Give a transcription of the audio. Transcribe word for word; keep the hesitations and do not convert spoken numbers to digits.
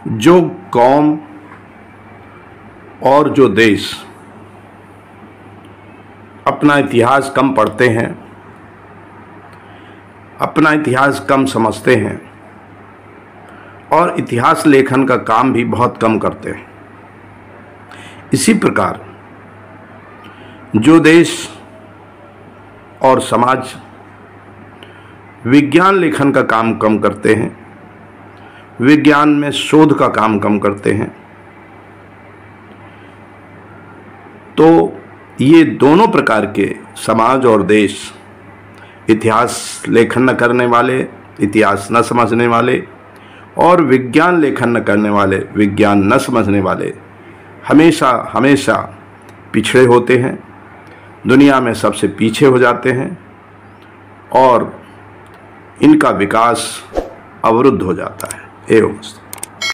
जो कौम और जो देश अपना इतिहास कम पढ़ते हैं, अपना इतिहास कम समझते हैं और इतिहास लेखन का काम भी बहुत कम करते हैं, इसी प्रकार जो देश और समाज विज्ञान लेखन का काम कम करते हैं, विज्ञान में शोध का काम कम करते हैं, तो ये दोनों प्रकार के समाज और देश, इतिहास लेखन न करने वाले, इतिहास न समझने वाले और विज्ञान लेखन न करने वाले, विज्ञान न समझने वाले हमेशा हमेशा पिछड़े होते हैं, दुनिया में सबसे पीछे हो जाते हैं और इनका विकास अवरुद्ध हो जाता है। एवं